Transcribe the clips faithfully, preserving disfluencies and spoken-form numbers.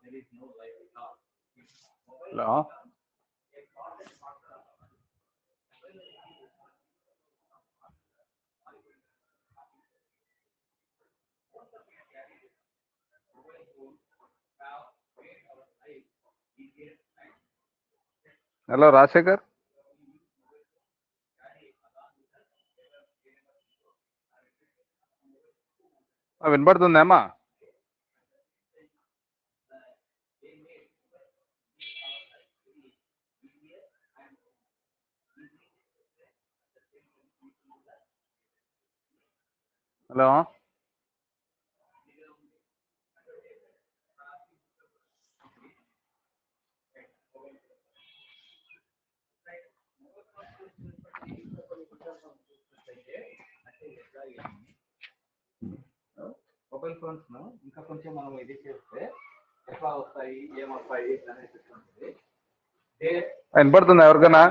Hello hello Rajasekhar వినపడుతుందా అమ్మా? Hello mobile phones ఇంకా కొంచెం మనం ఇది చేస్తే ఎట్లా వస్తాయి ఏమొస్తాయి అనేది వినపడుతుందా ఎవరికైనా?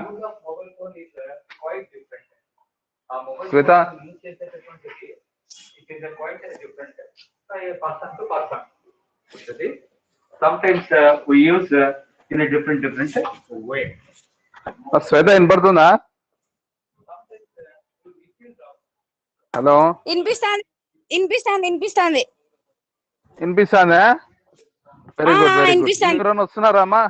శ్వేత శ్వేత వినపడుతుందా? హలో వినిపిస్తాంది వినిపిస్తాంది వినిపిస్తాంది వినిపిస్తాందా? Very good very good. ఎవరైనా వస్తున్నారా అమ్మా?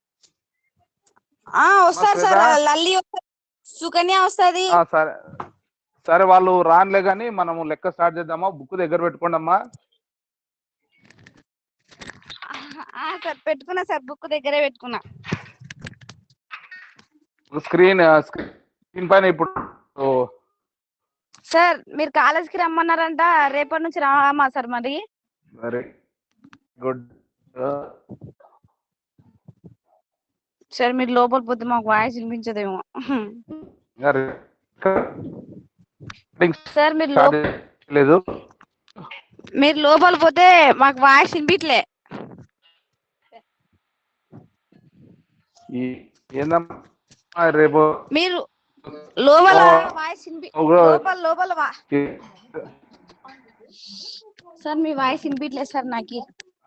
వస్తారు సార్. లల్లి సుకన్య వస్తుంది. సరే సరే వాళ్ళు రానులే కానీ మనము లెక్క స్టార్ట్ చేద్దామా? బుక్ దగ్గర పెట్టుకోండి అమ్మా. సార్ పెట్టుకున్నా సార్, బుక్ దగ్గరే పెట్టుకున్నా. స్క్రీన్ స్క్రీన్ పైన ఇప్పుడు సార్ మీరు కాలేజ్కి రమ్మన్నారంట, రేపటి నుంచి రామా సార్? మరి వెరీ గుడ్ సార్ మీరు లోపల పోతే మాకు వాయిస్ వినిపించదేమో సార్. మీరు లేదు మీరు లోపల పోతే మాకు వాయిస్ వినిపించలే. రేపు మీరు లోపల వాయిస్ లోపల లోపల సార్ మీ వాయిస్ వినిపించలేదు సార్. నాకు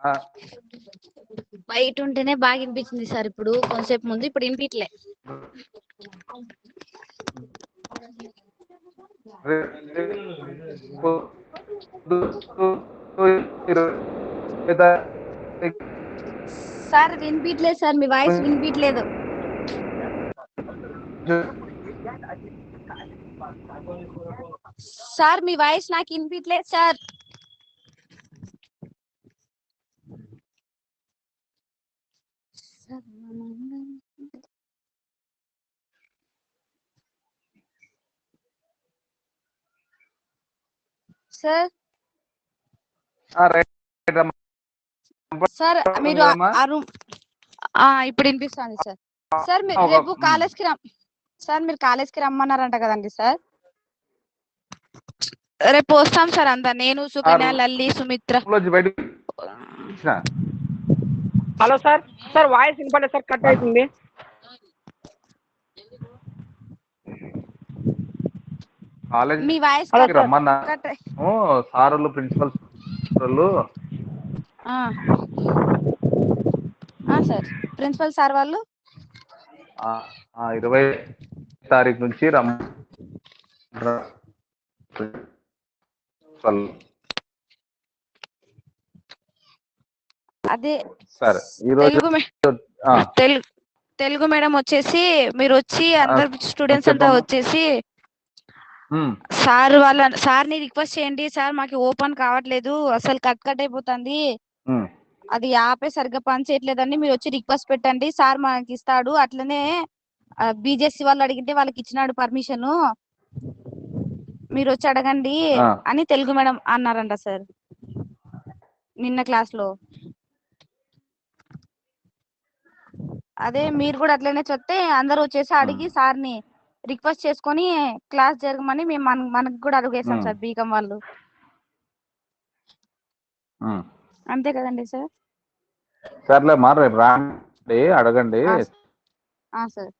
బయట ఉంటేనే బాగా వినిపించింది సార్. ఇప్పుడు కొంతసేపు ముందు ఇప్పుడు వినిపించలే. సార్ వినిపించలేదు సార్, మీ వాయిస్ వినిపించలేదు సార్. మీ వాయిస్ నాకు వినిపించలేదు సార్. సార్ సార్ మీరు ఇప్పుడు వినిపిస్తుంది సార్. సార్ మీరు రేపు కాలేజ్కి రమ్ సార్ మీరు కాలేజ్కి రమ్మన్నారంట కదండి సార్? రేపు వస్తాం సార్ అంతా, నేను Sukanya Lalli Sumitra. Hello sir. Sir voice వినపడలేదు సార్, కట్ అవుతుంది. మీ వాయిస్ రమ్మన్నా సార్లు ప్రిన్సిపల్ సార్. ప్రిన్సిపల్ సార్ వాళ్ళు ఇరవై తారీఖు నుంచి రమ్మ అదే సరే. తెలుగు తెలుగు తెలుగు మేడం వచ్చేసి మీరు వచ్చి అందరు స్టూడెంట్స్ అంతా వచ్చేసి సార్ వాళ్ళ సార్ని రిక్వెస్ట్ చేయండి, సార్ మాకు ఓపెన్ కావట్లేదు, అసలు కట్ కట్ అయిపోతుంది, అది యాపే సరిగ్గా పని చేయట్లేదని మీరు వచ్చి రిక్వెస్ట్ పెట్టండి, సార్ మనకి ఇస్తాడు. అట్లనే బీజేసీ వాళ్ళు అడిగితే వాళ్ళకి ఇచ్చినాడు పర్మిషన్, మీరు వచ్చి అడగండి అని తెలుగు మేడం అన్నారంట సార్ నిన్న క్లాస్ లో. అదే మీరు కూడా అట్లనే చెప్తే అందరూ వచ్చేసి అడిగి సార్ని రిక్వెస్ట్ చేసుకొని క్లాస్ జరగమని మేము మనకు కూడా అడిగేసాం సార్ బీకాం వాళ్ళు. అంతే కదండి సార్? సర్లే మా రేపు రాండి, అడగండి సార్.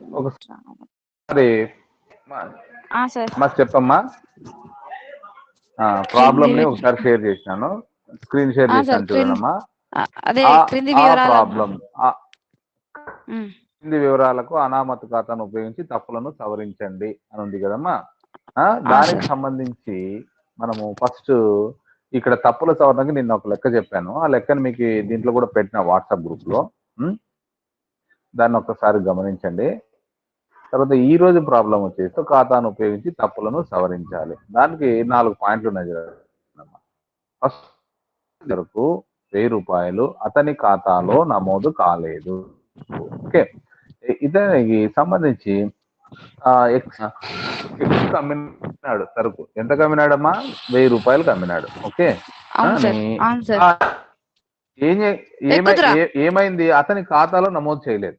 ఒకసారి సార్ మాకు చెప్పమ్మా. ప్రాబ్లమ్ ని ఒకసారి షేర్ చేసినాను, స్క్రీన్ షేర్ ఆ, సార్ చేసినాను క్రింది చూడమ్మా. అదే ఆ క్రింది ఆ వివరాలు. ప్రాబ్లం ఉమ్, కింది వివరాలకు అనామతు ఖాతాను ఉపయోగించి తప్పులను సవరించండి అని ఉంది కదమ్మా. ఆ, ఆ, దానికి సార్. సంబంధించి మనము ఫస్ట్ ఇక్కడ తప్పుల సవరణకి నిన్న ఒక లెక్క చెప్పాను. ఆ లెక్కను మీకు దీంట్లో కూడా పెట్టిన వాట్సాప్ గ్రూప్ లో. ఉమ్, దాన్ని ఒక్కసారి గమనించండి. తర్వాత ఈ రోజు ప్రాబ్లం వచ్చేసి ఖాతాను ఉపయోగించి తప్పులను సవరించాలి. దానికి నాలుగు పాయింట్లు ఉన్నాయి. ఫస్ట్ వరకు వెయ్యి రూపాయలు అతని ఖాతాలో నమోదు కాలేదు. ఓకే, ఇతనికి సంబంధించి ఎక్స్ ఎక్స్ కమ్మినాడు సరుకు. ఎంత కమ్మినాడమ్మా? వెయ్యి రూపాయలు కమ్మినాడు. ఓకే, అవును సార్, అవును సార్. ఏం ఏమై ఏమైంది? అతని ఖాతాలో నమోదు చేయలేదు.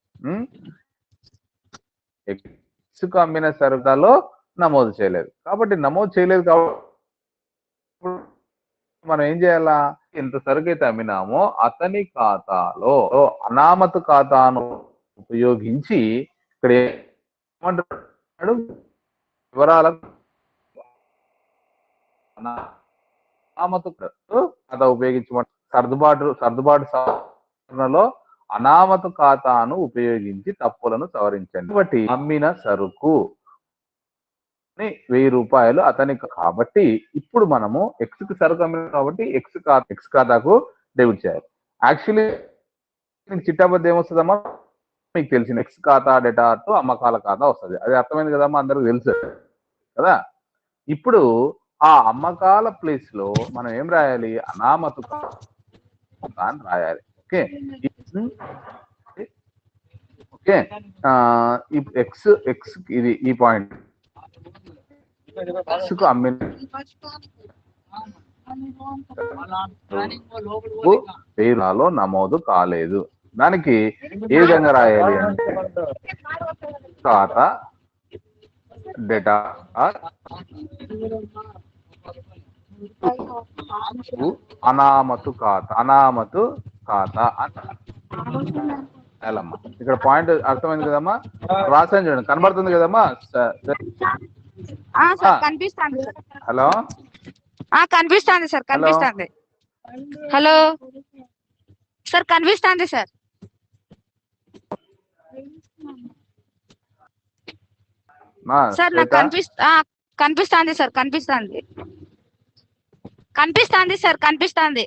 ఎక్స్ కమ్మిన సరుకులో నమోదు చేయలేదు కాబట్టి నమోదు చేయలేదు కాబట్టి మనం ఏం చేయాలా? ఎంత సరుకు అయితే అమ్మినామో అతని ఖాతాలో అనామతు ఖాతాను ఉపయోగించి ఇక్కడ ఏమంటున్నాడు? వివరాలకు అనామతు ఖాతా ఉపయోగించమంట సర్దుబాటు సర్దుబాటు సవరణలో అనామతు ఖాతాను ఉపయోగించి తప్పులను సవరించండి. కాబట్టి అమ్మిన సరుకు వెయ్యి రూపాయలు అతనికి కాబట్టి ఇప్పుడు మనము ఎక్స్ కి సరుకు అమ్మిన కాబట్టి ఎక్స్ ఖాతా ఎక్స్ ఖాతాకు డెబిట్ చేయాలి. యాక్చువల్లీ చిట్టాబద్ద ఏమొస్తుందమ్మా? మీకు తెలిసిన ఎక్స్ ఖాతా డెటార్ టు అమ్మకాల ఖాతా వస్తుంది. అది అర్థమైంది కదమ్మా, అందరికి తెలుసు కదా. ఇప్పుడు ఆ అమ్మకాల ప్లేస్ లో మనం ఏం రాయాలి? అనామతు ఖాతా అని రాయాలి. ఓకే ఓకే ఎక్స్ ఎక్స్ ఇది ఈ పాయింట్ ఎక్స్కు అమ్మిన పేరులో నమోదు కాలేదు. దానికి ఏ విధంగా రాయాలి అంటే ఖాతా డేటా అనామతు ఖాతా అనామతు ఖాతా అమ్మా. ఇక్కడ పాయింట్ అర్థమైంది కదమ్మా? రాసాను చూడండి, కనబడుతుంది కదమ్మా? కనిపిస్తుంది. హలో, కనిపిస్తుంది సార్, కనిపిస్తుంది. హలో సార్, కనిపిస్తుంది సార్. సార్ నాకు కనిపిస్తా కనిపిస్తుంది సార్, కనిపిస్తుంది కనిపిస్తుంది సార్, కనిపిస్తుంది.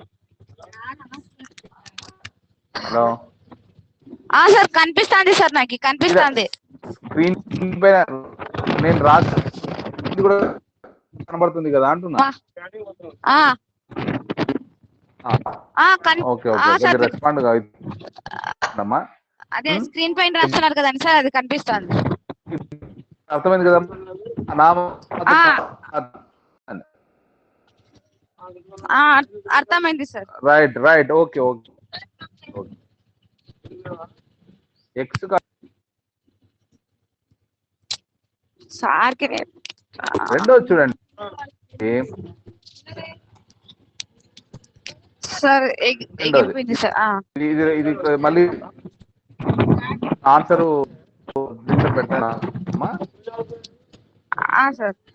హలో సార్ కనిపిస్తుంది సార్, నాకు కనిపిస్తుంది. స్క్రీన్ పైన నేను రాసి కూడా కనబడుతుంది కదా అంటున్నా. ఓకే ఓకే, రెస్పాండ్ కాదమ్మా. అదే స్క్రీన్ పైన రాస్తున్నారు కదండి సార్, అది కనిపిస్తుంది. అర్థమైంది కదా? అర్థమైంది sir. Right right okay okay. X sir రెండో చూడండి సార్, ఎగిరిపోయింది సార్. ఇది ఇది మళ్ళీ ఆన్సర్ దీంట్లో పెట్టానమ్మా సార్.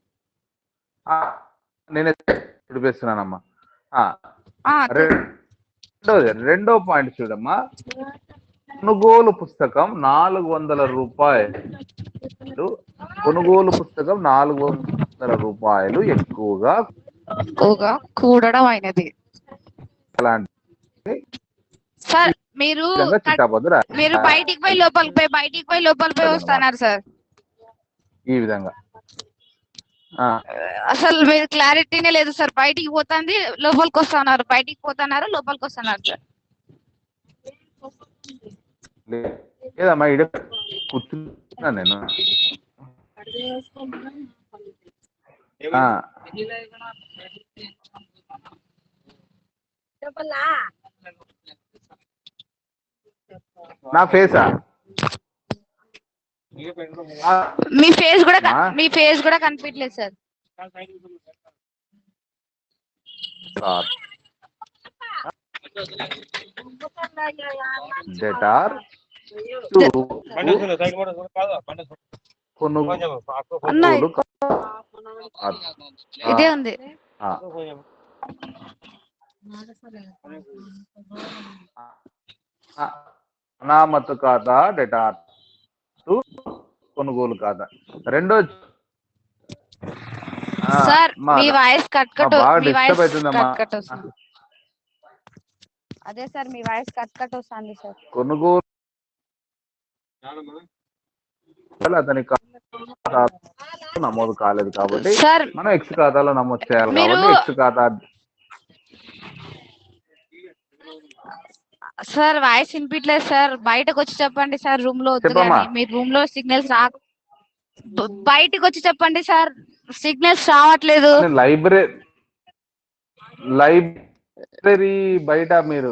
నేనే చూపిస్తున్నానమ్మా. రెండోది రెండో పాయింట్ చూడమ్మా. కొనుగోలు పుస్తకం నాలుగు వందల రూపాయలు కొనుగోలు పుస్తకం నాలుగు వందల రూపాయలు ఎక్కువగా ఎక్కువగా కూడడం అయినది. సార్ మీరు మీరు బయటికి పోయి లోపలికి పోయి బయటికి పోయి లోపలికి పోయి వస్తున్నారు సార్. ఈ విధంగా అసలు మీరు క్లారిటీనే లేదు సార్. బయటికి పోతుంది, లోపలికి వస్తున్నారు, బయటికి పోతున్నారు, లోపలికి వస్తున్నారు సార్. లేదమ్మా, ఇడ కూర్చున్నా నేను. నా ఫేసా? మీ ఫేస్ కూడా మీ ఫేస్ కూడా కనిపించలేదు సార్. డేటార్ కొనుగోలు ఇదే ఉంది. అనామతు ఖాతా డెటార్ టు కొనుగోలు ఖాతా. రెండో సార్ మీ వాయిస్ కట్ కట్ మీ వాయిస్ కట్ కట్ వస్తుంది. అదే సార్ మీ వాయిస్ కట్ కట్ వస్తుంది సార్. కొనుగోలు అతని ఖాతా నమోదు కాలేదు కాబట్టి మనం ఎక్స్ ఖాతాలో నమోదు చేయాలి కాబట్టి ఎక్స్ ఖాతా. సార్ వాయిస్ వినిపించలేదు సార్, బయటకు వచ్చి చెప్పండి సార్. రూమ్ లో వద్దు కానీ మీరు రూమ్ లో సిగ్నల్స్ రా బయటకు వచ్చి చెప్పండి సార్, సిగ్నల్స్ రావట్లేదు. లైబ్రరీ లైబ్రరీ బయట మీరు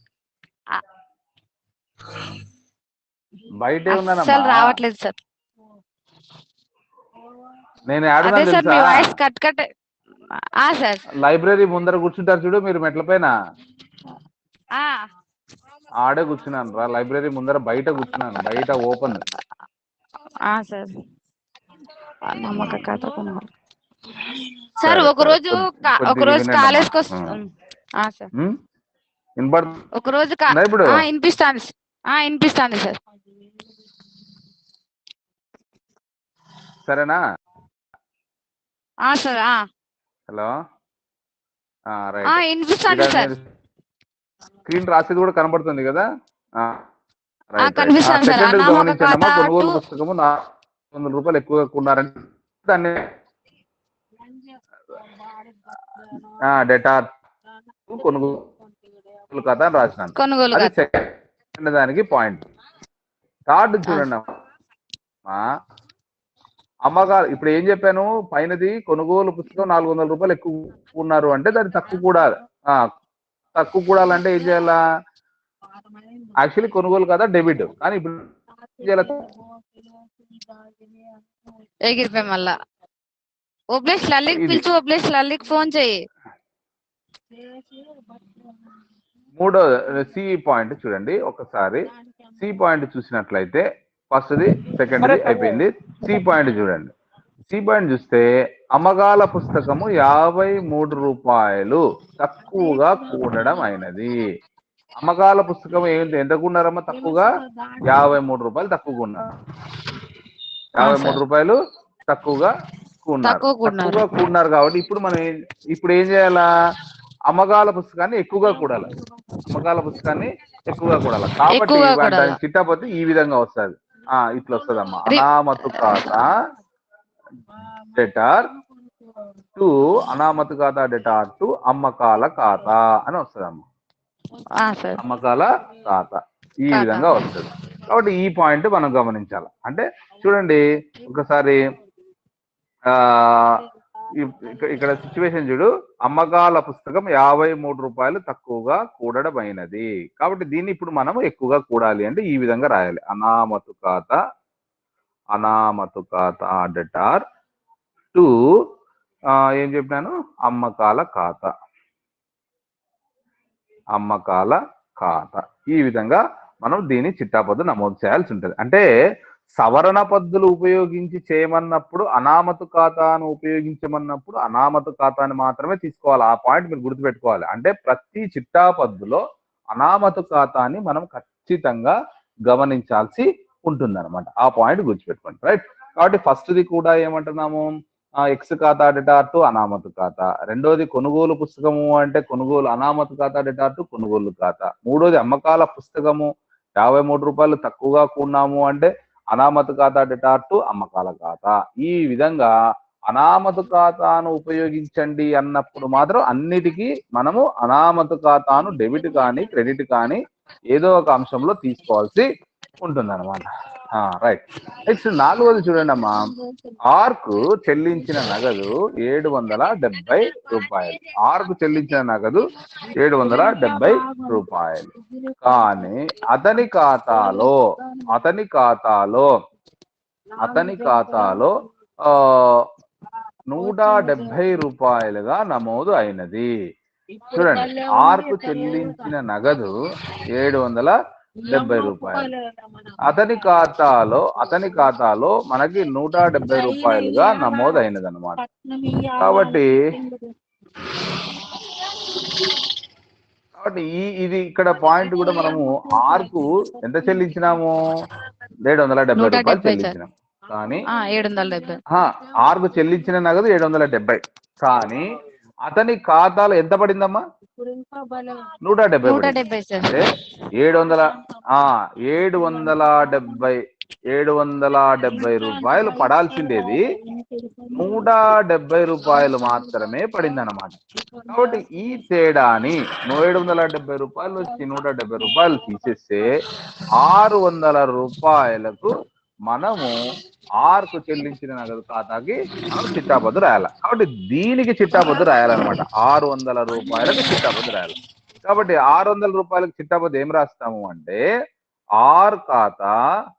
బయటే ఉన్నానమ్మా, రావట్లేదు సార్. నేను అదే సార్ మీ వాయిస్ కట్ కట్. ఆ సార్ లైబ్రరీ ముందర కూర్చుంటారు చూడు మీరు మెట్ల పైన, ఆ ఆడే కూర్చున్నాను రా. లైబ్రరీ ముందర బయట కూర్చున్నాను, బయట ఓపెన్. ఆ సార్ నమ్మక కథ సార్. ఒక రోజు ఒక రోజు కాలేజ్కి వస్తాం సార్. ఒక రోజు వినిపిస్తాను వినిపిస్తాను సార్. సరేనా సార్? హలో వినిపిస్తాను సార్. స్క్రీన్ రాసేది కూడా కనబడుతుంది కదా. కనిపిస్తాను సార్. గమనించండి, కొనుగోలు పుస్తకము నాలుగు వందల రూపాయలు ఎక్కువగా కొన్నారంటే దాన్ని డెటార్ కొనుగోలు ఖాతా అని రాసినాను. కొనుగోలు సెకండ్ దానికి పాయింట్. థర్డ్ చూడండి అమ్మగారు, ఇప్పుడు ఏం చెప్పాను, పైనది కొనుగోలు పుస్తకం నాలుగు వందల రూపాయలు ఎక్కువ ఉన్నారు అంటే దాన్ని తక్కువ కూడా తక్కువ కూడాలంటే ఏం చేయాలా? యాక్చువల్లీ కొనుగోలు కదా డెబిట్, కానీ ఇప్పుడు ఎగిరిపోయి మళ్ళా ఓబ్లేష్ లల్లికి పిలిచి ఓబ్లేష్ లల్లికి ఫోన్ చేయి. మూడో సి పాయింట్ చూడండి ఒకసారి. సి పాయింట్ చూసినట్లయితే ఫస్ట్ది సెకండ్ది అయిపోయింది. సి పాయింట్ చూడండి. సి పాయింట్ చూస్తే అమ్మకాల పుస్తకము యాభై మూడు రూపాయలు తక్కువగా కూడడం అయినది. అమ్మకాల పుస్తకం ఏంటి, ఎంత కొన్నారమ్మా? తక్కువగా యాభై మూడు రూపాయలు తక్కువగా ఉన్నారు. యాభై మూడు రూపాయలు తక్కువగా కూన్నారు తక్కువగా కూడినారు కాబట్టి ఇప్పుడు మనం ఇప్పుడు ఏం చేయాలా? అమ్మకాల పుస్తకాన్ని ఎక్కువగా కూడాలి. అమ్మకాల పుస్తకాన్ని ఎక్కువగా కూడాలి కాబట్టి దాని చిట్టాపత్తి ఈ విధంగా వస్తుంది. ఆ ఇట్లా వస్తుందమ్మా. అనామతు ఖాతా డెటార్ టు అనామతు ఖాతా డెటార్ టు అమ్మకాల ఖాతా అని వస్తుందమ్మా. అమ్మకాల ఖాతా ఈ విధంగా వస్తుంది. కాబట్టి ఈ పాయింట్ మనం గమనించాలి. అంటే చూడండి ఒకసారి ఆ ఇక్కడ సిచ్యువేషన్ చూడు. అమ్మకాల పుస్తకం యాభై మూడు రూపాయలు తక్కువగా కూడడమైనది కాబట్టి దీన్ని ఇప్పుడు మనం ఎక్కువగా కూడాలి అంటే ఈ విధంగా రాయాలి. అనామతు ఖాతా అనామతు ఖాతా డెటార్ టు ఏం చెప్పినాను, అమ్మకాల ఖాతా అమ్మకాల ఖాతా ఈ విధంగా మనం దీన్ని చిట్టాపద్దు నమోదు చేయాల్సి ఉంటుంది. అంటే సవరణ పద్ధతులు ఉపయోగించి చేయమన్నప్పుడు అనామతు ఖాతాను ఉపయోగించమన్నప్పుడు అనామతు ఖాతాని మాత్రమే తీసుకోవాలి. ఆ పాయింట్ మీరు గుర్తుపెట్టుకోవాలి. అంటే ప్రతి చిట్టా పద్ధతిలో అనామతు ఖాతాని మనం ఖచ్చితంగా గమనించాల్సి ఉంటుంది అనమాట. ఆ పాయింట్ గుర్తుపెట్టుకోండి. రైట్. కాబట్టి ఫస్ట్ది కూడా ఏమంటున్నాము, ఎక్స్ ఖాతా డెటార్ టు అనామతు ఖాతా. రెండోది కొనుగోలు పుస్తకము అంటే కొనుగోలు అనామతు ఖాతా డెటార్ టు కొనుగోలు ఖాతా. మూడోది అమ్మకాల పుస్తకము యాభై మూడు రూపాయలు తక్కువగా కొన్నాము అంటే అనామతు ఖాతా డెటార్ టు అమ్మకాల ఖాతా. ఈ విధంగా అనామతు ఖాతాను ఉపయోగించండి అన్నప్పుడు మాత్రం అన్నిటికీ మనము అనామతు ఖాతాను డెబిట్ కానీ క్రెడిట్ కానీ ఏదో ఒక అంశంలో తీసుకోవాల్సి ఉంటుంది అనమాట. రైట్. నెక్స్ట్ నాలుగోది చూడండి అమ్మా. ఆర్కు చెల్లించిన నగదు ఏడు వందల డెబ్బై రూపాయలు ఆర్కు చెల్లించిన నగదు ఏడు వందల డెబ్బై రూపాయలు కానీ అతని ఖాతాలో అతని ఖాతాలో అతని ఖాతాలో ఆ నూట డెబ్బై రూపాయలుగా నమోదు అయినది. చూడండి, ఆర్కు చెల్లించిన నగదు ఏడు వందల డెబ్బై రూపాయలు. అతని ఖాతాలో అతని ఖాతాలో మనకి నూట డెబ్బై రూపాయలుగా నమోదైనది అనమాట. కాబట్టి కాబట్టి ఈ ఇది ఇక్కడ పాయింట్ కూడా మనము ఆర్కు ఎంత చెల్లించినాము? ఏడు వందల డెబ్బై రూపాయలు చెల్లించినాం. కానీ ఏడు వందల డెబ్బై ఆర్కు చెల్లించిన నగదు ఏడు వందల డెబ్బై. కానీ అతని ఖాతాలో ఎంత పడిందమ్మా? నూట డెబ్బై అంటే ఏడు వందల ఆ ఏడు వందల డెబ్బై ఏడు వందల డెబ్బై రూపాయలు పడాల్సిండేది నూట డెబ్బై రూపాయలు మాత్రమే పడింది అన్నమాట. కాబట్టి ఈ తేడాని ఏడు వందల డెబ్బై రూపాయలు వచ్చి నూట డెబ్బై రూపాయలు తీసేస్తే ఆరు వందల రూపాయలకు మనము ఆర్కు చెల్లించిన నగదు ఖాతాకి మనం చిట్టాపద్దు రాయాలి. కాబట్టి దీనికి చిట్టాపద్దు రాయాలన్నమాట. ఆరు వందల రూపాయలకు చిట్టాపద్దు రాయాలి. కాబట్టి ఆరు వందల రూపాయలకు చిట్టాపద్దు ఏం రాస్తాము అంటే ఆర్ ఖాతా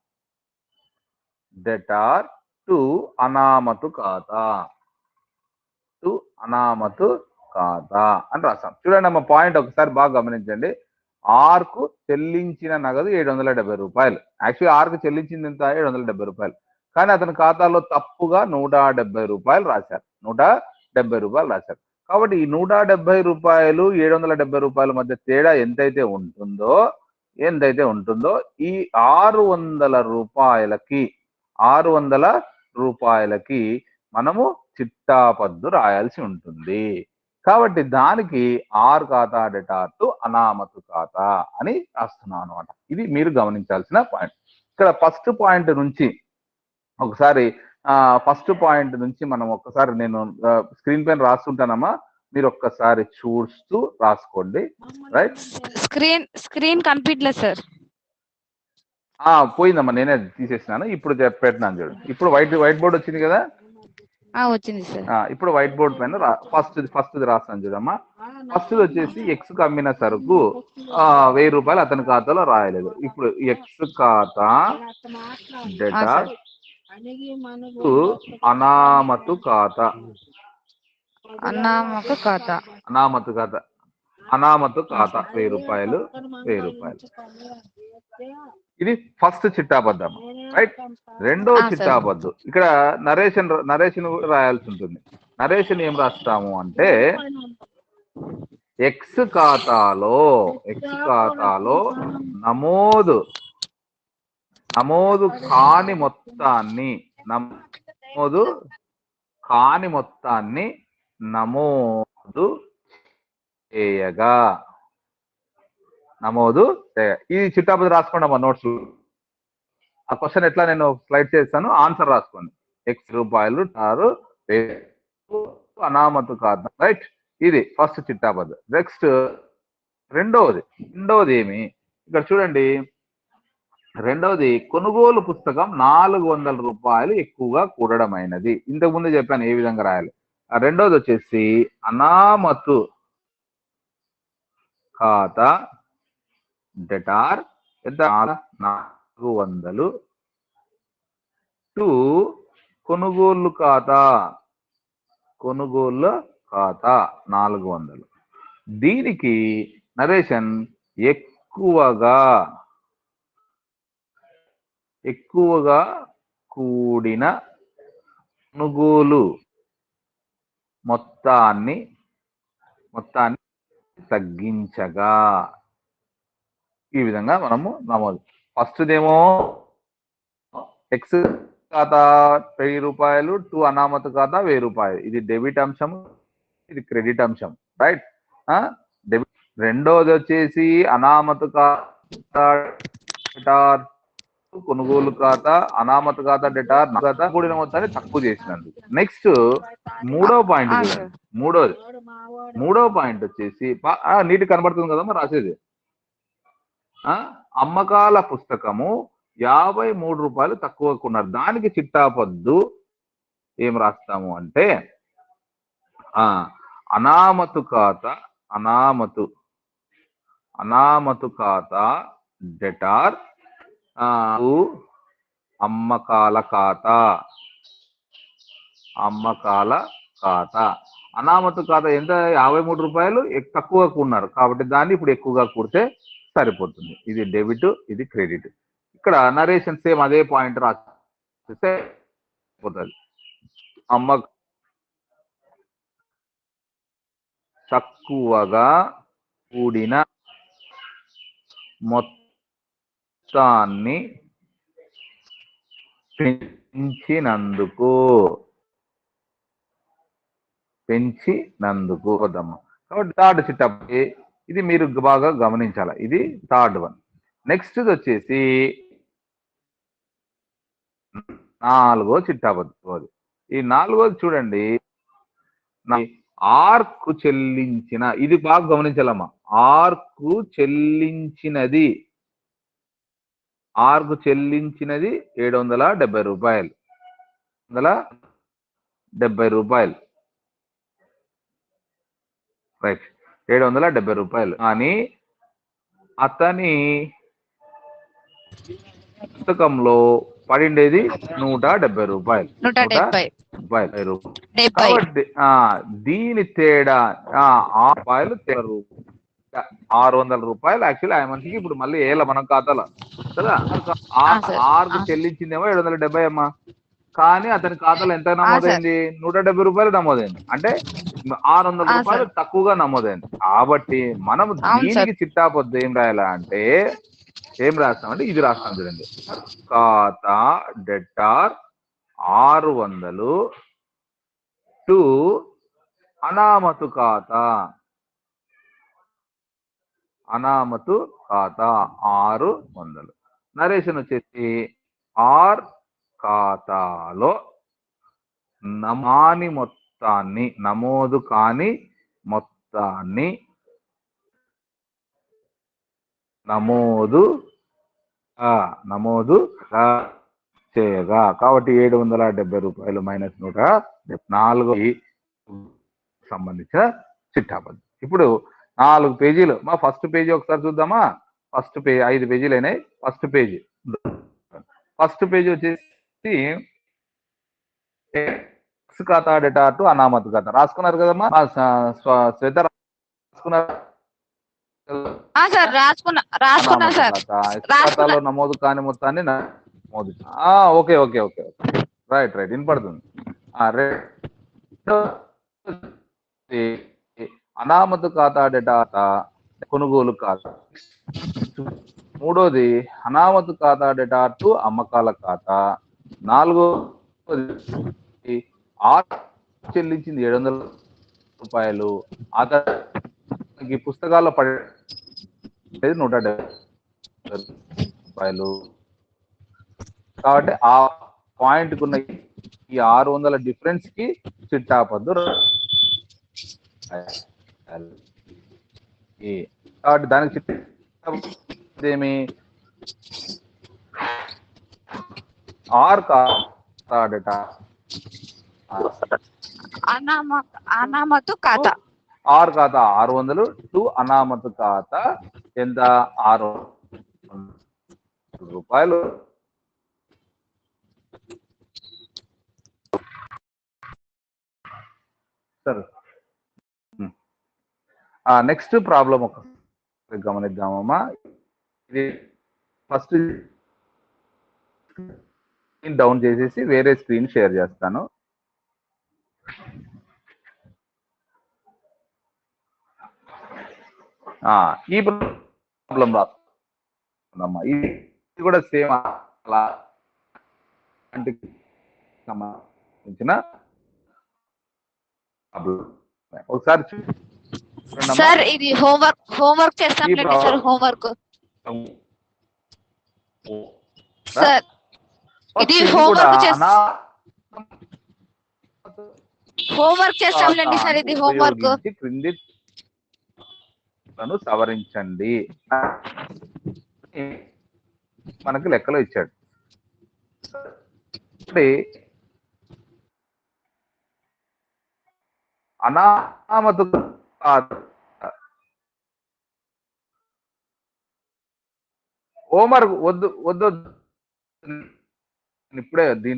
డెటార్ టు అనామతు ఖాతా టు అనామతు ఖాతా అని రాస్తాం. చూడండి అమ్మ పాయింట్ ఒకసారి బాగా గమనించండి. ఆర్కు చెల్లించిన నగదు ఏడు వందల డెబ్బై రూపాయలు. యాక్చువల్లీ ఆర్కు చెల్లించింది ఎంత? ఏడు వందల డెబ్బై రూపాయలు. కానీ అతని ఖాతాలో తప్పుగా నూట డెబ్బై రూపాయలు రాశారు. నూట డెబ్బై రూపాయలు రాశారు. కాబట్టి ఈ నూట డెబ్బై రూపాయలు ఏడు వందల డెబ్బై రూపాయల మధ్య తేడా ఎంతైతే ఉంటుందో ఎంతైతే ఉంటుందో ఈ ఆరు వందల రూపాయలకి ఆరు వందల రూపాయలకి మనము చిట్టాపద్దు రాయాల్సి ఉంటుంది. కాబట్టి దానికి ఆర్ ఖాతా డెటార్ టు అనామతు ఖాతా అని రాస్తున్నాం అనమాట. ఇది మీరు గమనించాల్సిన పాయింట్. ఇక్కడ ఫస్ట్ పాయింట్ నుంచి ఒకసారి ఆ ఫస్ట్ పాయింట్ నుంచి మనం ఒక్కసారి నేను స్క్రీన్ పైన రాస్తుంటానమ్మా, మీరు ఒక్కసారి చూస్తూ రాసుకోండి. రైట్? స్క్రీన్ స్క్రీన్ కనిపించలేదు సార్. ఆ పోయిందమ్మా, నేనే తీసేసినాను. ఇప్పుడు పెట్టినాను చూడు. ఇప్పుడు వైట్ వైట్ బోర్డ్ వచ్చింది కదా? వచ్చింది సార్. ఇప్పుడు వైట్ బోర్డ్ పైన ఫస్ట్ ఫస్ట్ రాస్తాను చూడమ్మా. ఫస్ట్ వచ్చేసి ఎక్స్ అమ్మిన సరుకు ఆ వెయ్యి రూపాయలు అతని ఖాతాలో రాయలేదు. ఇప్పుడు ఎక్స్ ఖాతా డెటార్ టు అనామతు ఖాతా అనామతు ఖాతా అనామతు ఖాతా అనామతు ఖాతా వెయ్యి రూపాయలు వెయ్యి రూపాయలు. ఇది ఫస్ట్ చిట్టాబద్దం. రైట్? రెండో చిట్టాబద్దు ఇక్కడ నరేషన్ నరేషన్ రాయాల్సి ఉంటుంది. నరేషన్ ఏం రాస్తాము అంటే ఎక్స్ ఖాతాలో ఎక్స్ ఖాతాలో నమోదు నమోదు కాని మొత్తాన్ని నమోదు కాని మొత్తాన్ని నమోదు చేయగా నమోదు ఈ చిట్టాపద్దు రాసుకోండి అమ్మా నోట్స్. ఆ క్వశ్చన్ ఎట్లా నేను స్లైడ్ చేస్తాను, ఆన్సర్ రాసుకోండి. ఎక్స్ రూపాయలు ఆరు అనామతు ఖాతా. రైట్? ఇది ఫస్ట్ చిట్టాపద్దు. నెక్స్ట్ రెండవది రెండవది ఏమి ఇక్కడ చూడండి. రెండవది కొనుగోలు పుస్తకం నాలుగు వందల రూపాయలు ఎక్కువగా కూడడమైనది. ఇంతకు ముందు చెప్పాను ఏ విధంగా రాయాలి. రెండవది వచ్చేసి అనామతు ఖాతా డెటార్ ఎంత? నాలుగు వందలు టు కొనుగోలు ఖాతా కొనుగోలు ఖాతా నాలుగు వందలు. దీనికి నరేషన్ ఎక్కువగా ఎక్కువగా కూడిన కొనుగోలు మొత్తాన్ని మొత్తాన్ని తగ్గించగా ఈ విధంగా మనము నమోదు. ఫస్ట్దేమో ఎక్స్ ఖాతా వెయ్యి రూపాయలు టు అనామతు ఖాతా వెయ్యి రూపాయలు. ఇది డెబిట్ అంశం, ఇది క్రెడిట్ అంశం. రైట్? డెబిట్. రెండోది వచ్చేసి అనామతు ఖాతా డెటార్ కొనుగోలు ఖాతా అనామతు ఖాతా డెటార్ ఖాతా కూడిన మొత్తాన్ని తక్కువ చేసినందుకు. నెక్స్ట్ మూడో పాయింట్ మూడోది మూడో పాయింట్ వచ్చేసి నీటి కనబడుతుంది కదమ్మా రాసేది. అమ్మకాల పుస్తకము యాభై మూడు రూపాయలు తక్కువ కొన్నారు. దానికి చిట్టాపద్దు ఏం రాస్తాము అంటే ఆ అనామతు ఖాతా అనామతు అనామతు ఖాతా డెటార్ అమ్మకాల ఖాతా అమ్మకాల ఖాతా. అనామతు ఖాతా ఎంత? యాభై మూడు రూపాయలు తక్కువ కూడినారు కాబట్టి దాన్ని ఇప్పుడు ఎక్కువగా కూడితే సరిపోతుంది. ఇది డెబిట్, ఇది క్రెడిట్. ఇక్కడ నరేషన్ సేమ్ అదే పాయింట్ రాస్తే పోతుంది. అమ్మ తక్కువగా కూడిన మొత్తాన్ని పెంచినందుకు పెంచినందుకు వద్దమ్మా. కాబట్టి థర్డ్ చిట్టప్ ఇది మీరు బాగా గమనించాలి. ఇది థర్డ్ వన్. నెక్స్ట్ వచ్చేసి నాలుగో చిట్టాబద్దు. ఈ నాలుగోది చూడండి, ఆర్కు చెల్లించిన, ఇది బాగా గమనించాలమ్మా. ఆర్కు చెల్లించినది ఆర్కు చెల్లించినది ఏడు వందల డెబ్బై రూపాయలు వందల డెబ్బై రూపాయలు రైట్, ఏడు వందల డెబ్బై రూపాయలు. కానీ అతని పుస్తకంలో పడిండేది నూట డెబ్బై రూపాయలు నూట డెబ్బై రూపాయలు. కాబట్టి దీని తేడా ఆరు రూపాయలు ఆరు వందల రూపాయలు. యాక్చువల్లీ ఆ మనిషికి ఇప్పుడు మళ్ళీ ఏళ్ళ మనం ఖాతాలో కదా, ఆరుకు చెల్లించిందేమో ఏడు వందల డెబ్బై అమ్మా, కానీ అతని ఖాతాలో ఎంత నమోదైంది? నూట డెబ్బై రూపాయలు నమోదైంది. అంటే ఆరు వందల రూపాయలు తక్కువగా నమోదైంది. కాబట్టి మనం దీనికి చిట్టాపొద్దు ఏం రాయాలా అంటే ఏం రాస్తామంటే ఇది రాస్తాం చూడండి. ఖాతా డెటార్ ఆరు వందలు టు అనామతు ఖాతా అనామతు ఖాతా ఆరు వందలు. నరేషన్ వచ్చేసి ఆర్ ఖాతాలో నమాని మొత్తాన్ని నమోదు కాని మొత్తాన్ని నమోదు నమోదు చేయగా, కాబట్టి ఏడు వందల డెబ్బై రూపాయలు మైనస్ నూట నాలుగు సంబంధించిన చిట్టాబద్దు. ఇప్పుడు నాలుగు పేజీలు మా ఫస్ట్ పేజీ ఒకసారి చూద్దామా. ఫస్ట్ పేజీ ఐదు పేజీలు అయినాయి. ఫస్ట్ పేజీ ఫస్ట్ పేజీ వచ్చేసి ఖాతా డేటా టు అనామత్ ఖాతా రాసుకున్నారు కదమ్మా శ్వేత, రాసుకున్నారు? ఖాతాలో నమోదు కాని మొత్తాన్ని నమోదు. Okay okay okay right right వినపడుతుంది. అనామతు ఖాతా డేటా కొనుగోలు ఖాతా. మూడోది అనామతు ఖాతా డేటా టు అమ్మకాల ఖాతా. నాలుగోది ఆరు చెల్లించింది ఏడు వందల రూపాయలు, అతనికి పుస్తకాల్లో పడేది నూట డెబ్బై రూపాయలు. కాబట్టి ఆ పాయింట్ కున్న ఈ ఆరు వందల డిఫరెన్స్ కి చిట్టాపద్దు. కాబట్టి దానికి చిట్టేమి ఆర్ ఖాతా డేటా అనామతు ఖాతా ఆర్ ఖాతా ఆరు వందలు టు అనామతు ఖాతా ఎంత ఆరు రూపాయలు. సరే, నెక్స్ట్ ప్రాబ్లం ఒక గమనిద్దామమ్మా. ఇది ఫస్ట్ డౌన్ చేసేసి వేరే స్క్రీన్ షేర్ చేస్తాను. ఈ ప్రాబ్లం రాస్తుందమ్మా. ఇది కూడా సేమ్ సంబంధించిన ఒకసారి సార్ ఇది హోంవర్క్ హోంవర్క్ చేస్తాంలేండి సార్. హోంవర్క్ సార్ ఇది హోంవర్క్ చేస్తా హోంవర్క్ చేస్తాంలేండి సార్. ఇది హోంవర్క్ క్రింది సవరించండి మనకు లెక్కలో ఇచ్చాడు. అనామతు హోంవర్క్ వద్దు వద్దు ఇప్పుడే దీన్ని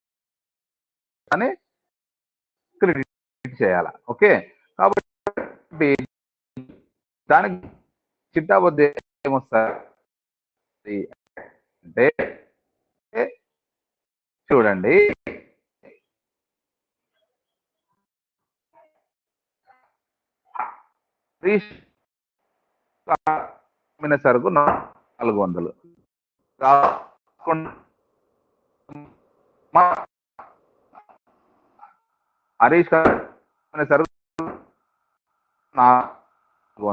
క్రెడిట్ చేయాల. ఓకే, కాబట్టి దానికి చిట్టాబద్దు ఏమొస్తుంది అంటే చూడండి, అమ్మిన సరుకు నాలుగు వందలు హరీష్ అమ్మిన సరుకు నాలుగు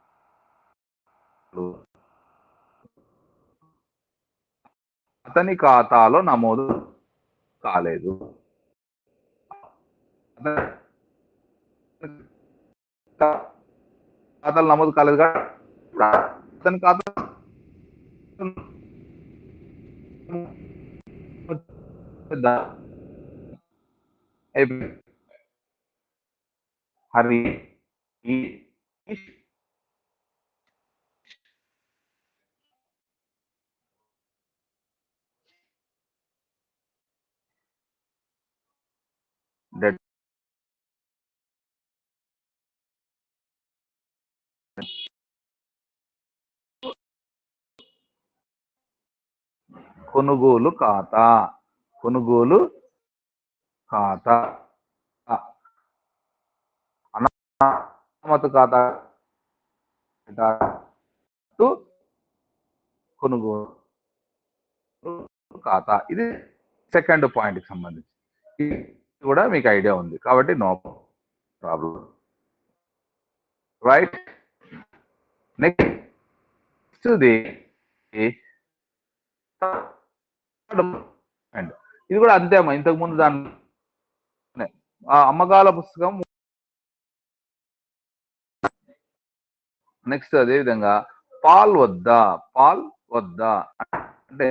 వందలు అతని ఖాతాలో నమోదు కాలేదు. ఖాతాలు నమోదు కాలేదు కాబట్టి అతని ఖాతా హరి కొనుగోలు ఖాతా కొనుగోలు ఖాతా అనామత ఖాతా కొనుగోలు ఖాతా. ఇది సెకండ్ పాయింట్ కి సంబంధించి ఇది కూడా మీకు ఐడియా ఉంది కాబట్టి no problem. Right, next the ఇది కూడా అంతే అమ్మా, ఇంతకు ముందు దాని అమ్మకాల పుస్తకం. నెక్స్ట్ అదే విధంగా పాల్ వద్దా పాల్ వద్దా అంటే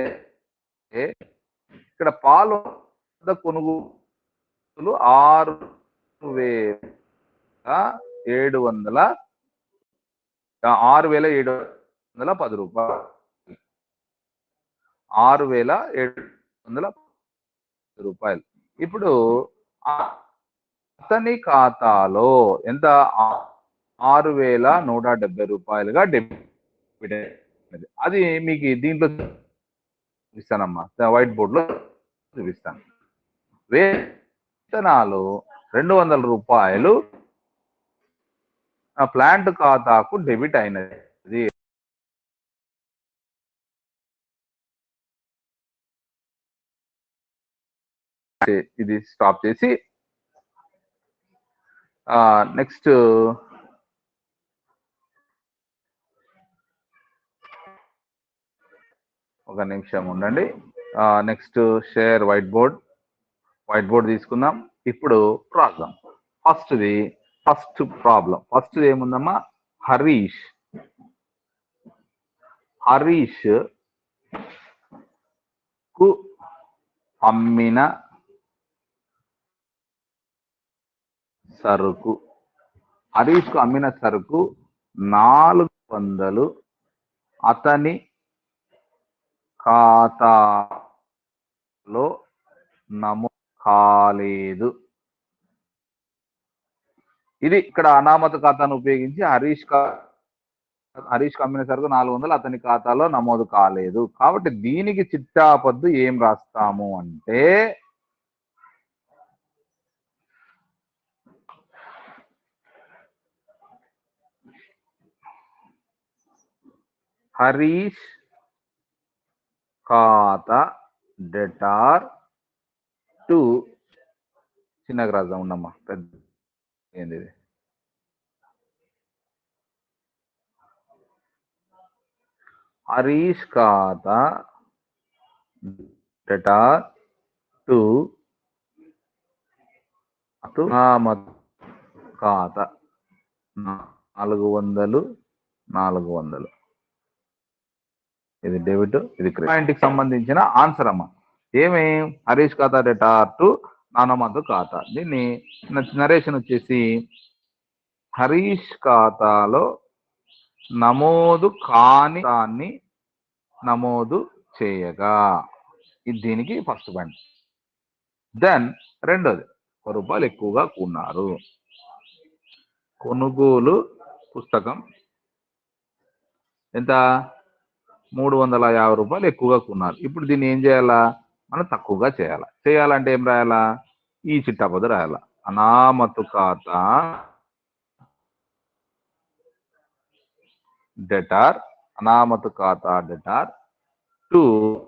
ఇక్కడ పాల్ వద్ద కొనుగోలు ఆరు వేల ఏడు వందల ఆరు వేల ఏడు వందల పది రూపాయలు ఆరు వేల ఏడు వందల పది రూపాయలు. ఇప్పుడు అతని ఖాతాలో ఎంత ఆరు వేల నూట డెబ్బై రూపాయలుగా డెబిట్ అయింది. అది మీకు దీంట్లో చూపిస్తానమ్మా, వైట్ బోర్డ్ లో చూపిస్తాను. వేతనాలు రెండు వందల రూపాయలు ప్లాంట్ ఖాతాకు డెబిట్ అయినది. ఇది స్టాప్ చేసి నెక్స్ట్ ఒక నిమిషం ఉండండి. Next share white board white board తీసుకుందాం. ఇప్పుడు రాద్దాం. ఫస్ట్ది ఫస్ట్ ప్రాబ్లం ఫస్ట్ ఏముందమ్మా, హరీష్ హరీష్ కు అమ్మిన సరుకు హరీష్ కు అమ్మిన సరుకు నాలుగు వందలు అతని ఖాతాలో నమోదు కాలేదు. ఇది ఇక్కడ అనామత ఖాతాను ఉపయోగించి హరీష్ హరీష్ కు అమ్మిన సరుకు నాలుగు వందలు అతని ఖాతాలో నమోదు కాలేదు. కాబట్టి దీనికి చిట్టాపద్దు ఏం రాస్తాము అంటే హరీష్ ఖాతా డెటార్ టు చిన్నగా రాద్దాం ఉండమ్మా, పెద్ద ఏంది ఇది హరీష్ ఖాతా డెటార్ టు అనామత ఖాతా నాలుగు వందలు నాలుగు వందలు ఇది డెబిట్ ఇది క్రెడిట్. పాయింట్ కి సంబంధించిన ఆన్సర్ అమ్మా. ఏమి హరీష్ ఖాతా డెటార్ టు అనామత ఖాతా. దీన్ని నరేషన్ వచ్చేసి హరీష్ ఖాతాలో నమోదు కాని దాన్ని నమోదు చేయగా, ఇది దీనికి ఫస్ట్ పాయింట్. దెన్ రెండోది ఒక రూపాయలు ఎక్కువగా కొన్నారు. కొనుగోలు పుస్తకం ఎంత మూడు వందల యాభై రూపాయలు ఎక్కువగా కొన్నారు. ఇప్పుడు దీన్ని ఏం చేయాలా, మనం తక్కువగా చేయాలా. చేయాలంటే ఏం రాయాలా, ఈ చిట్టాపద్దు రాయాలా. అనామతు ఖాతా డెటార్, అనామతు ఖాతా డెటార్ టు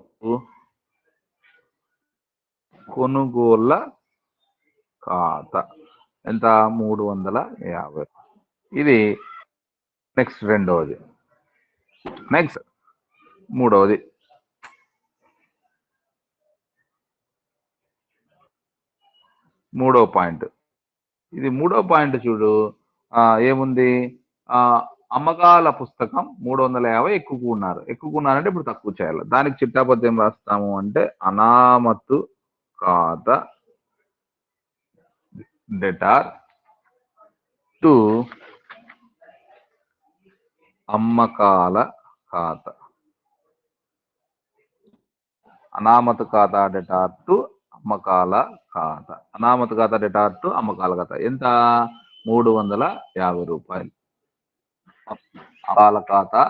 కొనుగోళ్ళ ఖాతా ఎంత మూడు వందల యాభై. ఇది నెక్స్ట్ రెండవది. నెక్స్ట్ మూడవది, మూడో పాయింట్. ఇది మూడో పాయింట్ చూడు, ఏముంది, ఆ అమ్మకాల పుస్తకం మూడు వందల యాభై ఎక్కువ ఉన్నారు. ఎక్కువ ఉన్నారంటే ఇప్పుడు తక్కువ చేయాలి. దానికి చిట్టాపద్దు ఏం రాస్తాము అంటే అనామతు ఖాతా డెటార్ టు అమ్మకాల ఖాతా. అనామతు ఖాతా డెటార్ టు అమ్మకాల ఖాతా. అనామతు ఖాతా డెటార్ టు అమ్మకాల ఖాతా ఎంత మూడు వందల యాభై రూపాయలు. అమ్మకాల ఖాతా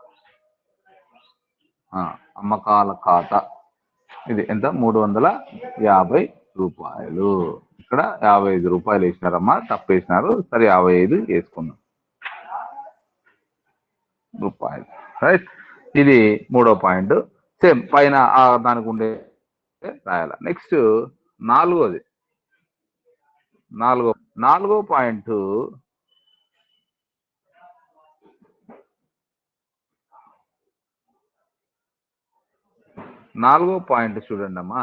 అమ్మకాల ఖాతా ఇది ఎంత మూడు వందల యాభై రూపాయలు. ఇక్కడ యాభై ఐదు రూపాయలు వేసినారమ్మా, తప్పు వేసినారు. సరే యాభై ఐదు వేసుకున్నాం రూపాయలు. రైట్, ఇది మూడో పాయింట్. సేమ్ పైన దానికి ఉండే రాయాల. నెక్స్ట్ నాలుగోది, నాలుగో నాలుగో పాయింట్ నాలుగో పాయింట్ చూడండి అమ్మా.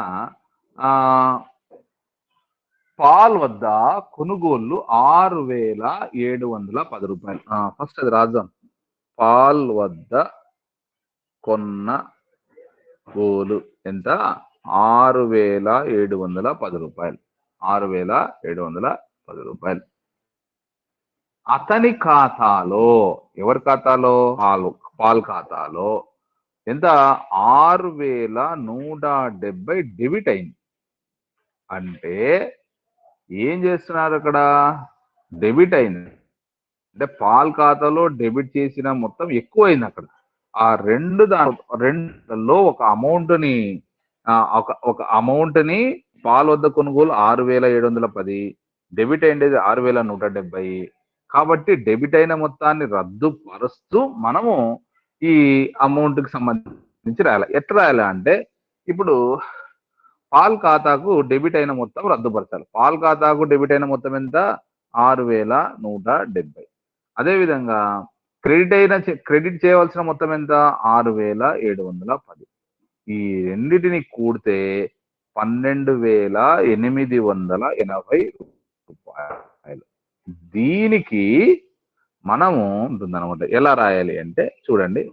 పాల్ వద్ద కొనుగోళ్లు ఆరు వేల ఏడు వందల పది రూపాయలు. ఫస్ట్ అది రాద్దాం. పాల్ వద్ద కొన్న గోలు ఎంత ఆరు వేల ఏడు వందల పది రూపాయలు. ఆరు వేల ఏడు వందల పది రూపాయలు. అతని ఖాతాలో, ఎవరి ఖాతాలో, పాల్ పాల్ ఖాతాలో ఎంత ఆరు వేల నూట డెబ్బై డెబిట్ అయింది. అంటే ఏం చేస్తున్నారు అక్కడ, డెబిట్ అయింది అంటే పాల్ ఖాతాలో డెబిట్ చేసిన మొత్తం ఎక్కువ అయింది. అక్కడ ఆ రెండు దాని రెండులో ఒక అమౌంట్ ని ఒక ఒక అమౌంట్ ని పాల్ వద్ద కొనుగోలు ఆరు వేల ఏడు వందల పది, డెబిట్ అయిండేది ఆరు వేల నూట డెబ్బై. కాబట్టి డెబిట్ అయిన మొత్తాన్ని రద్దు పరుస్తూ మనము ఈ అమౌంట్ కి సంబంధించి రాయాలి. ఎట్లా రాయాలి అంటే, ఇప్పుడు పాల్ ఖాతాకు డెబిట్ అయిన మొత్తం రద్దుపరచాలి. పాల్ ఖాతాకు డెబిట్ అయిన మొత్తం ఎంత ఆరు వేల నూట డెబ్బై. అదేవిధంగా క్రెడిట్ అయిన క్రెడిట్ చేయవలసిన మొత్తం ఎంత ఆరు వేల ఏడు వందల పది. ఈ రెండింటిని కూడితే పన్నెండు వేల ఎనిమిది వందల ఎనభై రూపాయలు. దీనికి మనము ఉంటుందన్నమాట. ఎలా రాయాలి అంటే చూడండి,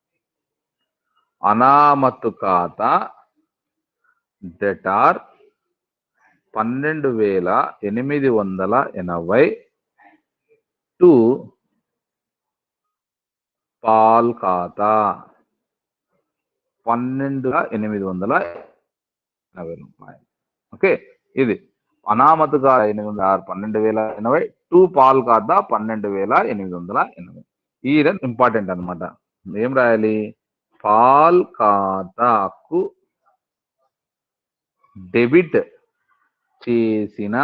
అనామతు ఖాతా డెటార్ పన్నెండు వేల ఎనిమిది వందల ఎనభై టు పాల్ ఖాతా పన్నెండు ఎనిమిది వందల ఎనభై రూపాయలు. ఓకే, ఇది అనామతు ఖాతా ఎనిమిది వందల పన్నెండు వేల ఎనభై టు పాల్ ఖాతా పన్నెండు వేల ఎనిమిది వందల ఎనభై. ఈ రెండు ఇంపార్టెంట్ అనమాట. ఏం రాయాలి, పాల్ ఖాతాకు డెబిట్ చేసిన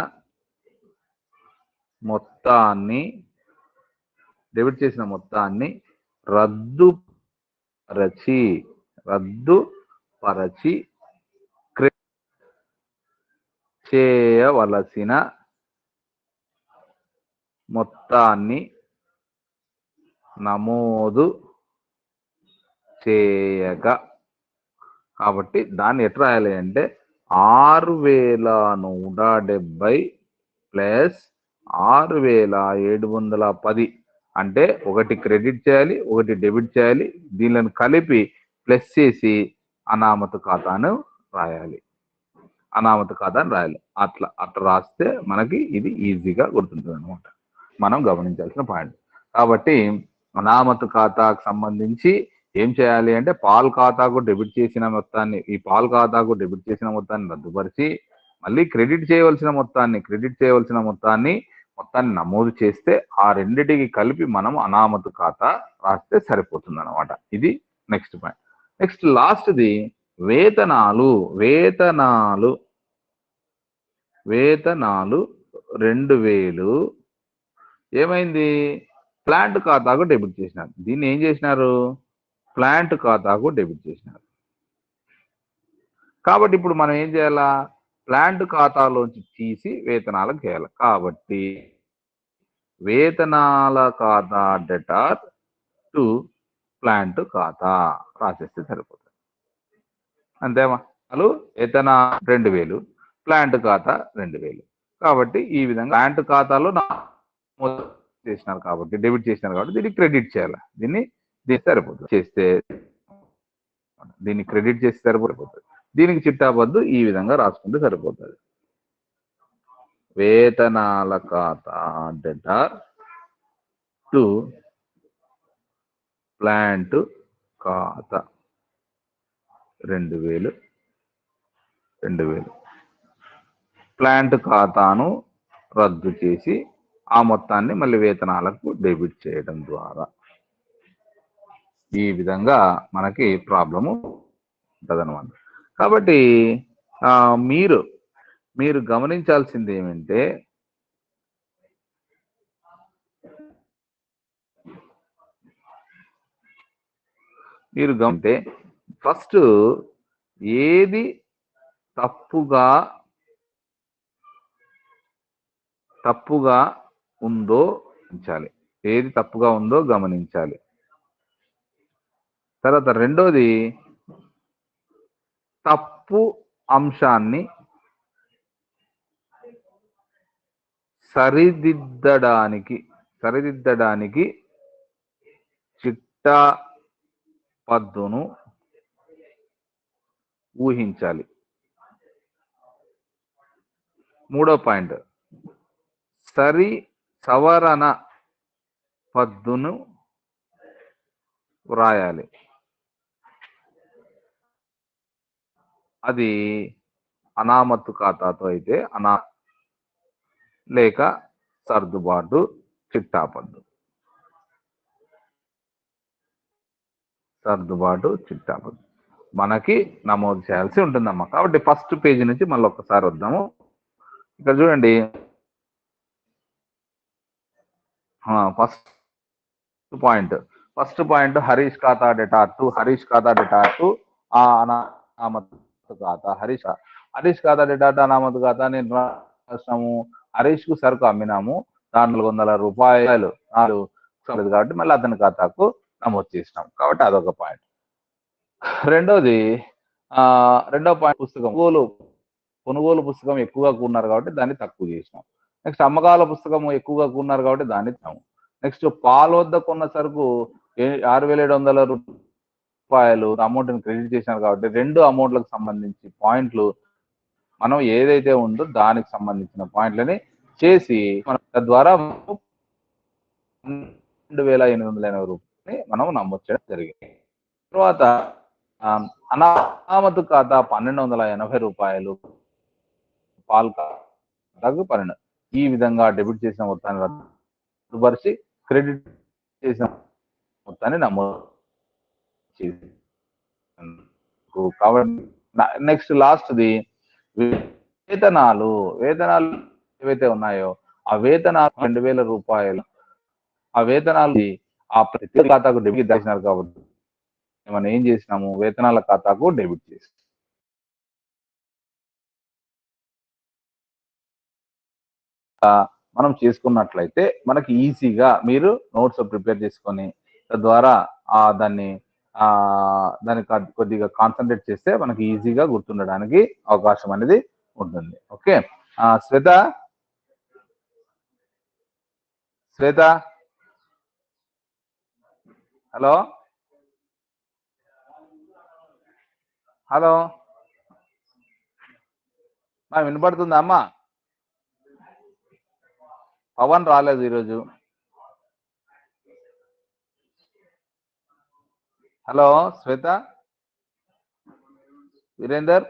మొత్తాన్ని డెబిట్ చేసిన మొత్తాన్ని రద్దు పరచి రద్దు పరచి చేయవలసిన మొత్తాన్ని నమోదు చేయగా. కాబట్టి దాన్ని ఎట్లా రాయాలి అంటే ఆరు వేల నూట డెబ్బై ప్లస్ ఆరు వేల ఏడు వందల పది. అంటే ఒకటి క్రెడిట్ చేయాలి, ఒకటి డెబిట్ చేయాలి. దీనిని కలిపి ప్లస్ చేసి అనామతు ఖాతాను రాయాలి. అనామతు ఖాతాను రాయాలి. అట్లా అట్లా రాస్తే మనకి ఇది ఈజీగా గుర్తుంటుంది అనమాట. మనం గమనించాల్సిన పాయింట్. కాబట్టి అనామతు ఖాతాకు సంబంధించి ఏం చేయాలి అంటే పాల్ ఖాతాకు డెబిట్ చేసిన మొత్తాన్ని ఈ పాల్ ఖాతాకు డెబిట్ చేసిన మొత్తాన్ని రద్దుపరిచి మళ్ళీ క్రెడిట్ చేయవలసిన మొత్తాన్ని క్రెడిట్ చేయవలసిన మొత్తాన్ని మొత్తాన్ని నమోదు చేస్తే ఆ రెండిటికి కలిపి మనం అనామతు ఖాతా రాస్తే సరిపోతుంది అనమాట. ఇది నెక్స్ట్ పాయింట్. నెక్స్ట్ లాస్ట్ది వేతనాలు. వేతనాలు వేతనాలు రెండు వేలు ఏమైంది, ప్లాంట్ ఖాతాకు డెబిట్ చేసినారు. దీన్ని ఏం చేసినారు, ప్లాంట్ ఖాతాకు డెబిట్ చేసినారు. కాబట్టి ఇప్పుడు మనం ఏం చేయాలా, ప్లాంట్ ఖాతాలోంచి తీసి వేతనాలకు చేయాలి. కాబట్టి వేతనాల ఖాతా డెటార్ టు ప్లాంట్ ఖాతా రాసేస్తే సరిపోతుంది. అంతేమా, వాళ్ళు వేతన రెండు వేలు, ప్లాంట్ ఖాతా రెండు వేలు. కాబట్టి ఈ విధంగా ప్లాంట్ ఖాతాలో చేసినారు కాబట్టి డెబిట్ చేసినారు కాబట్టి దీన్ని క్రెడిట్ చేయాలి. దీన్ని దీనికి సరిపోతుంది చేస్తే, దీన్ని క్రెడిట్ చేస్తే సరిపోతుంది. దీనికి చిట్టాబద్దు ఈ విధంగా రాసుకుంటే సరిపోతుంది. వేతనాల ఖాతా డెటార్ టు ప్లాంట్ ఖాతా రెండు వేలు రెండు వేలు ప్లాంట్ ఖాతాను రద్దు చేసి ఆ మొత్తాన్ని మళ్ళీ వేతనాలకు డెబిట్ చేయడం ద్వారా ఈ విధంగా మనకి ప్రాబ్లము ఉంటుందన్నమాట. కాబట్టి మీరు మీరు గమనించాల్సింది ఏమంటే, మీరు గమనింటే ఫస్ట్ ఏది తప్పుగా తప్పుగా ఉందో గమనించాలి. ఏది తప్పుగా ఉందో గమనించాలి. తర్వాత రెండోది, తప్పు అంశాన్ని సరిదిద్దడానికి సరిదిద్దడానికి చిట్టా పద్దును ఊహించాలి. మూడో పాయింట్, సరి సవరణ పద్దును వ్రాయాలి. అది అనామత్తు ఖాతాతో అయితే అనా లేక సర్దుబాటు చిట్టా పద్దు సర్దుబాటు చిట్టా పద్దు మనకి నమోదు చేయాల్సి ఉంటుందమ్మా. కాబట్టి ఫస్ట్ పేజీ నుంచి మళ్ళీ ఒక్కసారి వద్దాము. ఇక్కడ చూడండి, first point first point Harish ఖాతా డెటార్ టు హరీష్ ఖాతా డెటార్ టు ఆ అనామత్తు ఖాతా. హరీష్ హరీష్ ఖాతా డెటార్ టు అనామత్తు ఖాతా నేను రాసినాము. హరీష్ కు సరుకు అమ్మినాము, నాలుగు వందల రూపాయలు నాలుగు కాబట్టి మళ్ళీ అతని ఖాతాకు నమోదు చేసినాం. కాబట్టి అదొక పాయింట్. రెండోది ఆ రెండో పాయింట్, పుస్తకం కొనుగోలు కొనుగోలు పుస్తకం ఎక్కువగా కూన్నారు కాబట్టి దాన్ని తక్కువ చేసినాం. నెక్స్ట్ అమ్మకాల పుస్తకం ఎక్కువగా కూన్నారు కాబట్టి దాన్ని ఇస్తాము. నెక్స్ట్ పాల వద్ద కొన్న సరుకు ఆరు వేల ఏడు వందల రూపాయలు అమౌంట్ క్రెడిట్ చేసినారు కాబట్టి రెండు అమౌంట్లకు సంబంధించి పాయింట్లు మనం ఏదైతే ఉందో దానికి సంబంధించిన పాయింట్లని చేసి మనం తద్వారా రెండు వేల ఎనిమిది వందల ఎనభై రూపాయలని మనం నమోదు చేయడం జరిగింది. తర్వాత అనామతు ఖాతా పన్నెండు వందల ఎనభై రూపాయలు, పాల్ ఖాతాకు పన్నెండు. ఈ విధంగా డెబిట్ చేసిన మొత్తాన్ని రద్దుపరిచి క్రెడిట్ చేసిన మొత్తాన్ని నమోదు చేసి కాబట్టి నెక్స్ట్ లాస్ట్ది వేతనాలు. వేతనాలు ఏవైతే ఉన్నాయో ఆ వేతనాలు రెండు వేల రూపాయలు ఆ వేతనాలు ఆ ప్రతి ఖాతాకు డెబిట్ చేసినారు కాబట్టి మనం ఏం చేసినాము, వేతనాల ఖాతాకు డెబిట్ చేసి మనం చేసుకున్నట్లయితే మనకి ఈజీగా మీరు నోట్స్ ప్రిపేర్ చేసుకొని తద్వారా ఆ దాన్ని ఆ దాన్ని కొద్దిగా కాన్సన్ట్రేట్ చేస్తే మనకి ఈజీగా గుర్తుండడానికి అవకాశం అనేది ఉంటుంది. Okay, Shweta Shweta hello hello మా వినపడుతుందా అమ్మా? పవన్ రాలేదు ఈరోజు. హలో శ్వేత, వీరేందర్,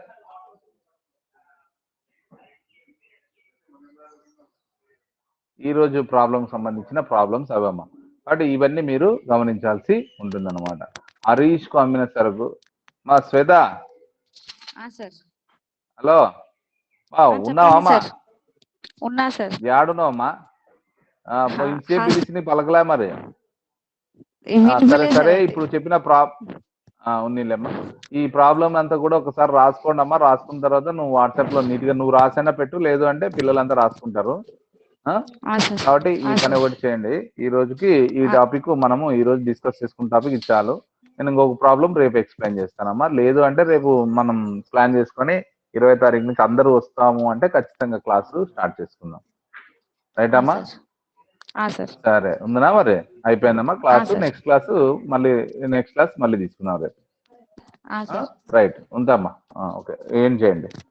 ఈ రోజు ప్రాబ్లం సంబంధించిన ప్రాబ్లమ్స్ అవమ్మా. కాబట్టి ఇవన్నీ మీరు గమనించాల్సి ఉంటుందన్నమాట. హరీష్ కు అమ్మిన సరుకు మా శ్వేత సార్ హలో ఉన్నావా అమ్మా? ఉన్నా సార్. యాడున్నావమ్మా? ఇంతసేపు పిలిచి పలకలే మరి. సరే సరే ఇప్పుడు చెప్పిన ప్రా ఉన్నీలేమ్మా. ఈ ప్రాబ్లం అంతా కూడా ఒకసారి రాసుకోండి అమ్మా. రాసుకున్న తర్వాత నువ్వు వాట్సాప్ లో నీట్ గా నువ్వు రాసైనా పెట్టు, లేదు అంటే పిల్లలంతా రాసుకుంటారు. కాబట్టి ఈ పని ఒకటి చేయండి. ఈ రోజుకి ఈ టాపిక్ మనము ఈ రోజు డిస్కస్ చేసుకున్న టాపిక్ ఇది చాలు. నేను ఇంకొక ప్రాబ్లం రేపు ఎక్స్ప్లెయిన్ చేస్తానమ్మా. లేదు అంటే రేపు మనం ప్లాన్ చేసుకొని ఇరవై తారీఖు నుంచి అందరూ వస్తాము అంటే ఖచ్చితంగా క్లాసు స్టార్ట్ చేసుకుందాం. రైట్ అమ్మా? సరే ఉందనా మరి? అయిపోయిందమ్మా క్లాసు. నెక్స్ట్ క్లాసు మళ్ళీ నెక్స్ట్ క్లాస్ మళ్ళీ తీసుకున్నాం రేపు. రైట్ ఉందమ్మా. ఓకే ఏం చేయండి.